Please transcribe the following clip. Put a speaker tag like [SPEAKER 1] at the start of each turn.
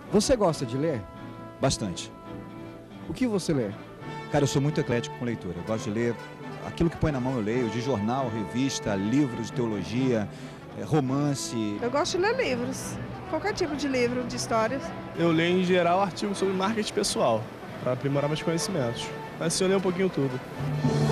[SPEAKER 1] Você gosta de ler?
[SPEAKER 2] Bastante.
[SPEAKER 1] O que você lê?
[SPEAKER 2] Cara, eu sou muito eclético com leitura. Eu gosto de ler aquilo que põe na mão, eu leio, de jornal, revista, livros de teologia, romance.
[SPEAKER 3] Eu gosto de ler livros, qualquer tipo de livro, de histórias.
[SPEAKER 4] Eu leio em geral artigos sobre marketing pessoal, para aprimorar meus conhecimentos. Mas assim, eu leio um pouquinho tudo.